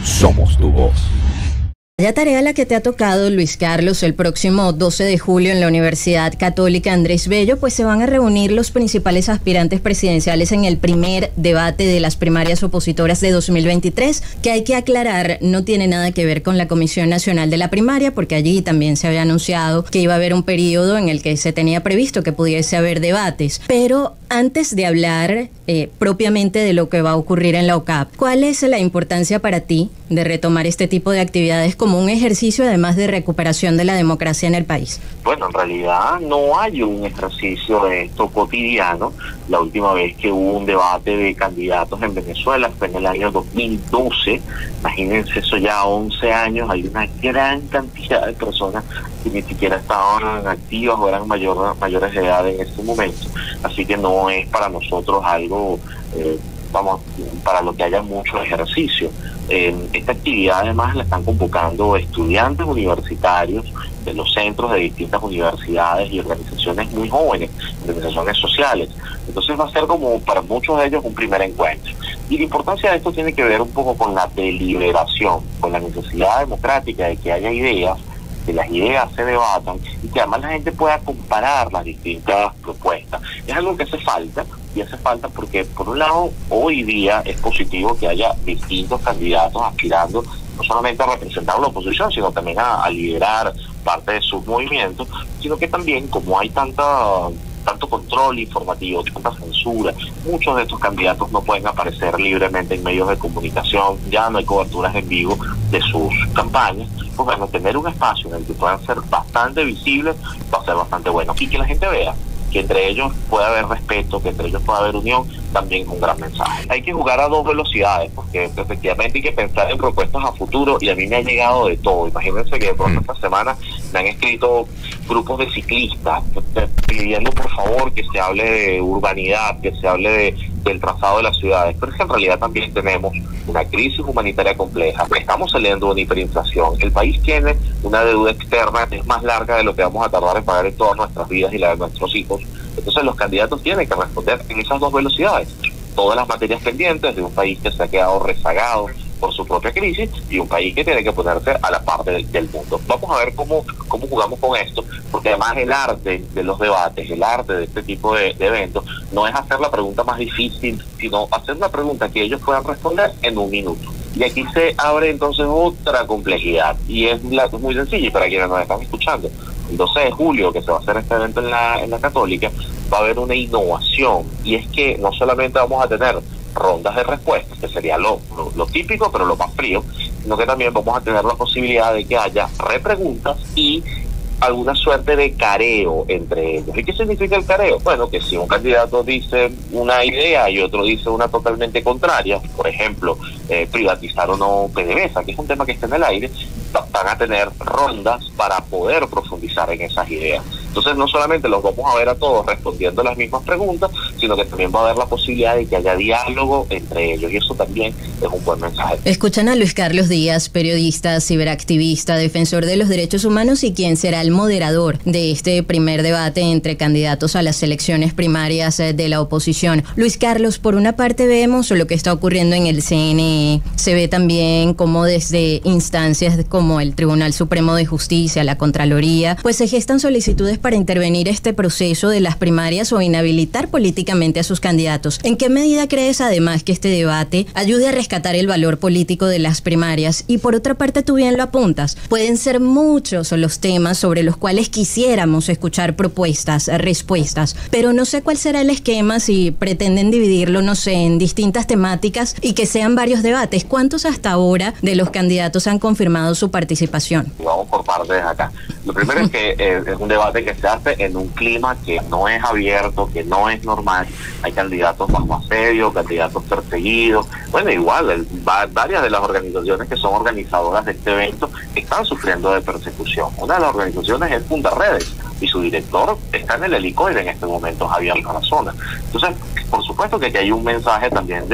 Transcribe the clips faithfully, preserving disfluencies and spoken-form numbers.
somos tu voz. Vaya tarea la que te ha tocado, Luis Carlos. El próximo doce de julio en la Universidad Católica Andrés Bello, pues se van a reunir los principales aspirantes presidenciales en el primer debate de las primarias opositoras de dos mil veintitrés, que hay que aclarar, no tiene nada que ver con la Comisión Nacional de la Primaria, porque allí también se había anunciado que iba a haber un periodo en el que se tenía previsto que pudiese haber debates. Pero antes de hablar eh, propiamente de lo que va a ocurrir en la O C A P, ¿cuál es la importancia para ti de retomar este tipo de actividades como un ejercicio además de recuperación de la democracia en el país? Bueno, en realidad no hay un ejercicio de esto cotidiano. La última vez que hubo un debate de candidatos en Venezuela fue en el año dos mil doce. Imagínense, eso ya once años. Hay una gran cantidad de personas que ni siquiera estaban activas o eran mayor, mayores de edad en este momento. Así que no es para nosotros algo, eh, vamos, para lo que haya mucho ejercicio. Eh, esta actividad además la están convocando estudiantes universitarios de los centros de distintas universidades y organizaciones muy jóvenes, organizaciones sociales. Entonces va a ser como para muchos de ellos un primer encuentro. Y la importancia de esto tiene que ver un poco con la deliberación, con la necesidad democrática de que haya ideas, que las ideas se debatan y que además la gente pueda comparar las distintas propuestas. Es algo que hace falta, y hace falta porque, por un lado, hoy día es positivo que haya distintos candidatos aspirando no solamente a representar a la oposición, sino también a, a liderar parte de sus movimientos, sino que también, como hay tanta tanto control informativo, tanta censura, muchos de estos candidatos no pueden aparecer libremente en medios de comunicación, ya no hay coberturas en vivo de sus campañas. Pues bueno, tener un espacio en el que puedan ser bastante visibles va a ser bastante bueno. Y que la gente vea que entre ellos puede haber respeto, que entre ellos puede haber unión, también es un gran mensaje. Hay que jugar a dos velocidades, porque efectivamente hay que pensar en propuestas a futuro, y a mí me ha llegado de todo. Imagínense que de pronto esta semana me han escrito grupos de ciclistas pidiendo por favor que se hable de urbanidad, que se hable de, del trazado de las ciudades, pero es que en realidad también tenemos una crisis humanitaria compleja, estamos saliendo de una hiperinflación, el país tiene una deuda externa que es más larga de lo que vamos a tardar en pagar en todas nuestras vidas y la de nuestros hijos. Entonces los candidatos tienen que responder en esas dos velocidades, todas las materias pendientes de un país que se ha quedado rezagado por su propia crisis y un país que tiene que ponerse a la par del, del mundo. Vamos a ver cómo, cómo jugamos con esto, porque además el arte de los debates, el arte de este tipo de, de eventos, no es hacer la pregunta más difícil, sino hacer una pregunta que ellos puedan responder en un minuto. Y aquí se abre entonces otra complejidad, y es, la, es muy sencilla, y para quienes nos están escuchando, el doce de julio, que se va a hacer este evento en la, en la Católica, va a haber una innovación, y es que no solamente vamos a tener rondas de respuestas, que sería lo, lo, lo típico, pero lo más frío, sino que también vamos a tener la posibilidad de que haya repreguntas y alguna suerte de careo entre ellos. ¿Y qué significa el careo? Bueno, que si un candidato dice una idea y otro dice una totalmente contraria, por ejemplo, eh, privatizar o no PDVSA, que es un tema que está en el aire, van a tener rondas para poder profundizar en esas ideas. Entonces no solamente los vamos a ver a todos respondiendo las mismas preguntas, sino que también va a haber la posibilidad de que haya diálogo entre ellos, y eso también es un buen mensaje. Escuchan a Luis Carlos Díaz, periodista, ciberactivista, defensor de los derechos humanos y quien será el moderador de este primer debate entre candidatos a las elecciones primarias de la oposición. Luis Carlos, por una parte vemos lo que está ocurriendo en el C N E, se ve también como desde instancias como el Tribunal Supremo de Justicia, la Contraloría, pues se gestan solicitudes para intervenir este proceso de las primarias o inhabilitar políticamente a sus candidatos. ¿En qué medida crees además que este debate ayude a rescatar el valor político de las primarias? Y por otra parte, tú bien lo apuntas, pueden ser muchos los temas sobre los cuales quisiéramos escuchar propuestas, respuestas, pero no sé cuál será el esquema si pretenden dividirlo, no sé, en distintas temáticas y que sean varios debates. ¿Cuántos hasta ahora de los candidatos han confirmado su participación? Vamos por partes acá. Lo primero es que eh, es un debate que se hace en un clima que no es abierto, que no es normal. Hay candidatos bajo asedio, candidatos perseguidos. Bueno, igual, el, va, varias de las organizaciones que son organizadoras de este evento están sufriendo de persecución. Una de las organizaciones es Fundaredes, y su director está en el helicoide en este momento, Javier Tarazona. Entonces, por supuesto que aquí hay un mensaje también de,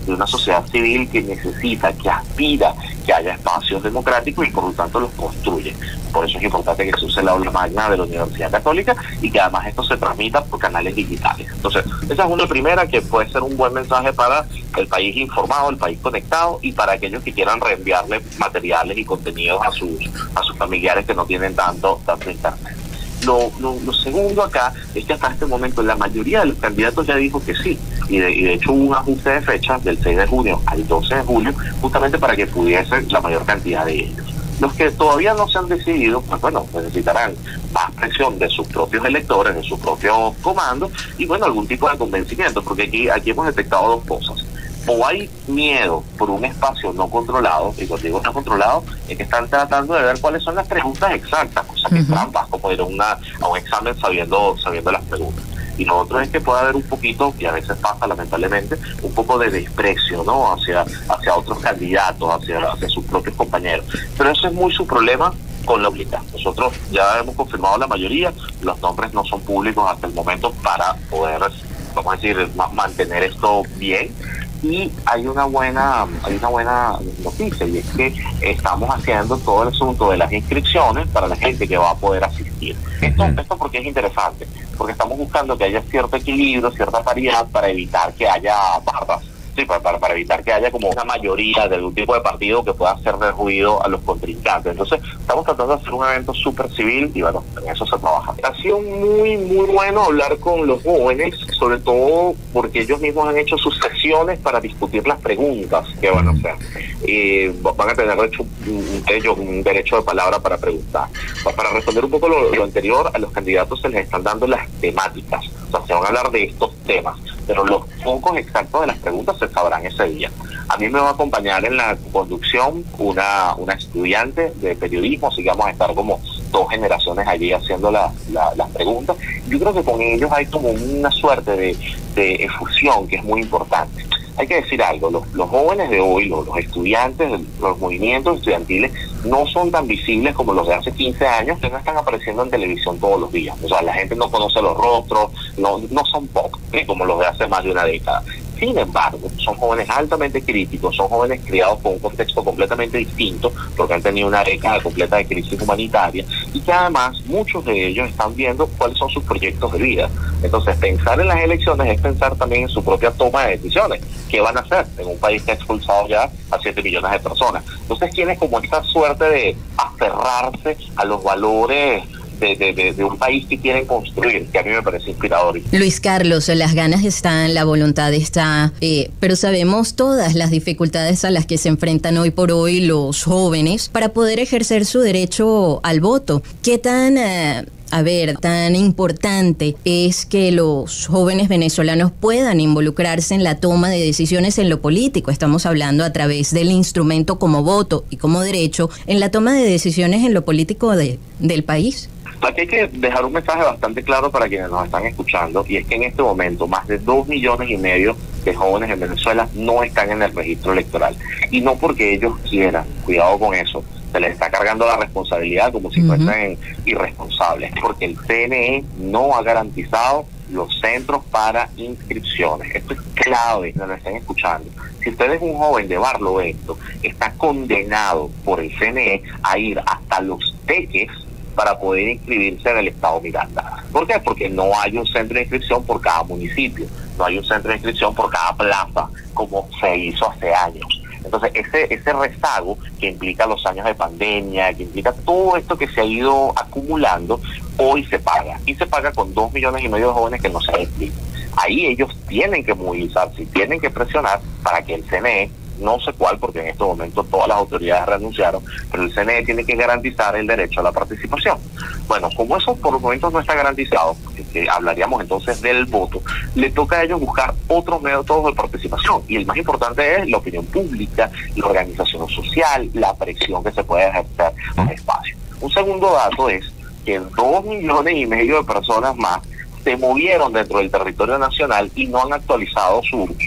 de una sociedad civil que necesita, que aspira que haya espacios democráticos y por lo tanto los construye. Por eso es importante que se use la aula magna de la Universidad Católica y que además esto se transmita por canales digitales. Entonces, esa es una primera que puede ser un buen mensaje para el país informado, el país conectado, y para aquellos que quieran reenviarle materiales y contenidos a sus a sus familiares que no tienen tanto, tanto internet. Lo, lo, lo segundo acá es que hasta este momento la mayoría de los candidatos ya dijo que sí, y de, y de hecho hubo un ajuste de fecha del seis de junio al doce de julio, justamente para que pudiese la mayor cantidad de ellos. Los que todavía no se han decidido, pues bueno, necesitarán más presión de sus propios electores, de sus propios comandos, y bueno, algún tipo de convencimiento, porque aquí, aquí hemos detectado dos cosas. O hay miedo por un espacio no controlado, y cuando digo no controlado, es que están tratando de ver cuáles son las preguntas exactas, cosa que es trampa, como ir a, una, a un examen sabiendo, sabiendo las preguntas. Y lo otro es que puede haber un poquito, y a veces pasa lamentablemente, un poco de desprecio, ¿no? Hacia, hacia otros candidatos, hacia, hacia sus propios compañeros. Pero eso es muy su problema con la unidad. Nosotros ya hemos confirmado la mayoría, los nombres no son públicos hasta el momento para poder, vamos a decir, ma mantener esto bien. Y hay una buena hay una buena noticia, y es que estamos haciendo todo el asunto de las inscripciones para la gente que va a poder asistir. Esto, esto porque es interesante, porque estamos buscando que haya cierto equilibrio, cierta paridad para evitar que haya barras. Sí, para, para, para evitar que haya como una mayoría de algún tipo de partido que pueda hacer de ruido a los contrincantes. Entonces, estamos tratando de hacer un evento súper civil y bueno, en eso se trabaja. Ha sido muy, muy bueno hablar con los jóvenes, sobre todo porque ellos mismos han hecho sus sesiones para discutir las preguntas que van a hacer. Eh, van a tener de hecho un, ellos un derecho de palabra para preguntar. Para responder un poco lo, lo anterior, a los candidatos se les están dando las temáticas. O sea, se van a hablar de estos temas, pero los focos exactos de las preguntas se sabrán ese día. A mí me va a acompañar en la conducción una, una estudiante de periodismo, así que vamos a estar como dos generaciones allí haciendo la, la, las preguntas. Yo creo que con ellos hay como una suerte de, de efusión que es muy importante. Hay que decir algo, los, los jóvenes de hoy, los, los estudiantes, los movimientos estudiantiles no son tan visibles como los de hace quince años, que no están apareciendo en televisión todos los días. O sea, la gente no conoce los rostros, no, no son pop, ¿sí? Como los de hace más de una década. Sin embargo, son jóvenes altamente críticos, son jóvenes criados con un contexto completamente distinto, porque han tenido una década completa de crisis humanitaria, y que además muchos de ellos están viendo cuáles son sus proyectos de vida. Entonces, pensar en las elecciones es pensar también en su propia toma de decisiones. ¿Qué van a hacer en un país que ha expulsado ya a siete millones de personas? Entonces, tienen como esta suerte de aferrarse a los valores De, de, de, de un país que quieren construir, que a mí me parece inspirador. Luis Carlos, las ganas están, la voluntad está, eh, pero sabemos todas las dificultades a las que se enfrentan hoy por hoy los jóvenes para poder ejercer su derecho al voto. ¿Qué tan... Eh, A ver, tan importante es que los jóvenes venezolanos puedan involucrarse en la toma de decisiones en lo político? Estamos hablando a través del instrumento como voto y como derecho en la toma de decisiones en lo político de, del país. Aquí hay que dejar un mensaje bastante claro para quienes nos están escuchando, y es que en este momento más de dos millones y medio de jóvenes en Venezuela no están en el registro electoral. Y no porque ellos quieran, cuidado con eso, se les está cargando la responsabilidad como si uh-huh. fuesen irresponsables, porque el C N E no ha garantizado los centros para inscripciones. Esto es clave, no lo estén escuchando. Si usted es un joven de Barlovento, está condenado por el C N E a ir hasta Los Teques para poder inscribirse en el estado Miranda. ¿Por qué? Porque no hay un centro de inscripción por cada municipio, no hay un centro de inscripción por cada plaza, como se hizo hace años. Entonces, ese ese rezago que implica los años de pandemia, que implica todo esto que se ha ido acumulando, hoy se paga. Y se paga con dos millones y medio de jóvenes que no se han inscrito. Ahí ellos tienen que movilizarse y tienen que presionar para que el C N E, no sé cuál, porque en estos momentos todas las autoridades renunciaron, pero el C N E tiene que garantizar el derecho a la participación. Bueno, como eso por los momentos no está garantizado, que hablaríamos entonces del voto, le toca a ellos buscar otros métodos de participación, y el más importante es la opinión pública, la organización social, la presión que se puede ejercer en el espacio. Un segundo dato es que dos millones y medio de personas más se movieron dentro del territorio nacional y no han actualizado su, su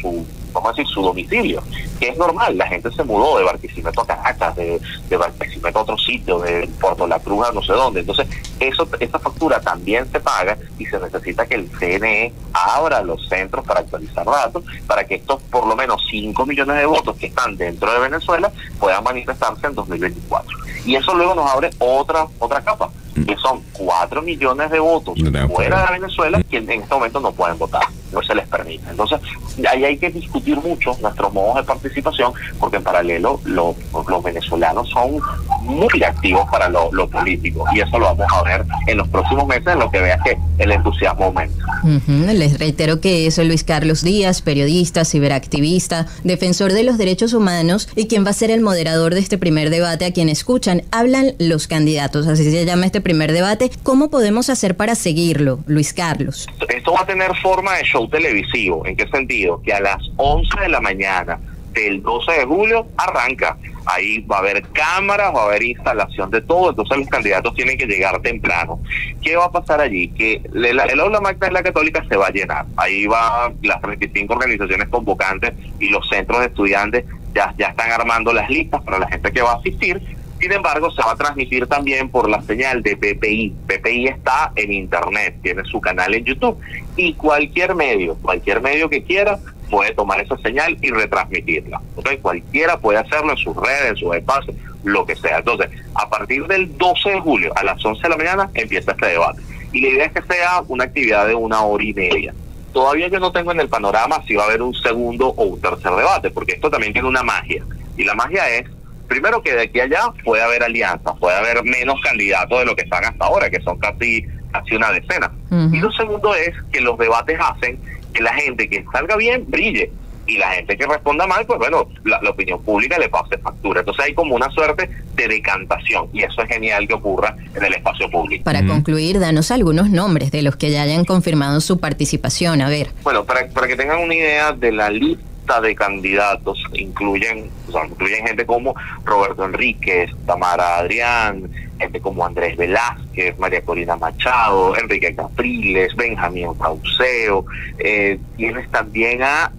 vamos a decir, su domicilio, que es normal. La gente se mudó de Barquisimeto a Caracas, de, de Barquisimeto a otro sitio, de Puerto La Cruz a no sé dónde. Entonces, eso, esa factura también se paga y se necesita que el C N E abra los centros para actualizar datos, para que estos por lo menos cinco millones de votos que están dentro de Venezuela puedan manifestarse en dos mil veinticuatro. Y eso luego nos abre otra otra capa, que son cuatro millones de votos no, fuera de Venezuela que en este momento no pueden votar, no se les permite. Entonces, ahí hay que discutir mucho nuestros modos de participación, porque en paralelo lo, los venezolanos son muy activos para lo, lo político, y eso lo vamos a ver en los próximos meses, en lo que veas que el entusiasmo aumenta. Uh-huh. Les reitero que es Luis Carlos Díaz, periodista, ciberactivista, defensor de los derechos humanos y quien va a ser el moderador de este primer debate. A quien escuchan, hablan los candidatos, así se llama este primer debate. ¿Cómo podemos hacer para seguirlo, Luis Carlos? Esto va a tener forma de show televisivo. ¿En qué sentido? Que a las once de la mañana del doce de julio arranca. Ahí va a haber cámaras, va a haber instalación de todo, entonces los candidatos tienen que llegar temprano. ¿Qué va a pasar allí? Que el, el aula magna de la Católica se va a llenar. Ahí va las treinta y cinco organizaciones convocantes y los centros de estudiantes ya, ya están armando las listas para la gente que va a asistir. Sin embargo, se va a transmitir también por la señal de P P I. P P I está en internet, tiene su canal en YouTube, y cualquier medio, cualquier medio que quiera, puede tomar esa señal y retransmitirla. ¿Okay? Cualquiera puede hacerlo en sus redes, en sus espacios, lo que sea. Entonces, a partir del doce de julio, a las once de la mañana, empieza este debate. Y la idea es que sea una actividad de una hora y media. Todavía yo no tengo en el panorama si va a haber un segundo o un tercer debate, porque esto también tiene una magia. Y la magia es, primero, que de aquí a allá puede haber alianzas, puede haber menos candidatos de lo que están hasta ahora, que son casi, casi una decena. Uh-huh. Y lo segundo es que los debates hacen que la gente que salga bien brille, y la gente que responda mal, pues bueno, la, la opinión pública le pase factura. Entonces hay como una suerte de decantación, y eso es genial que ocurra en el espacio público. Para mm. concluir, danos algunos nombres de los que ya hayan confirmado su participación. A ver. Bueno, para, para que tengan una idea de la lista de candidatos, incluyen, o sea, incluyen gente como Roberto Enríquez, Tamara Adrián, gente como Andrés Velázquez, María Corina Machado, Enrique Capriles, Benjamín Cauceo, eh, tienes también a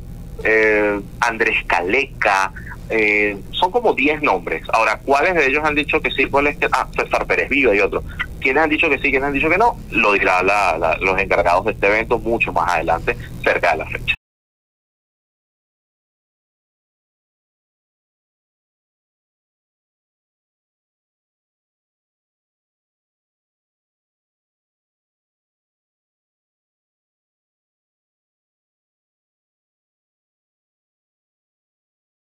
eh, Andrés Caleca, eh, son como diez nombres. Ahora, ¿cuáles de ellos han dicho que sí? ¿Cuáles que, ah, César Pérez Viva y otros. ¿Quiénes han dicho que sí? ¿Quiénes han dicho que no? Lo dirá la, la, los encargados de este evento mucho más adelante, cerca de la fecha.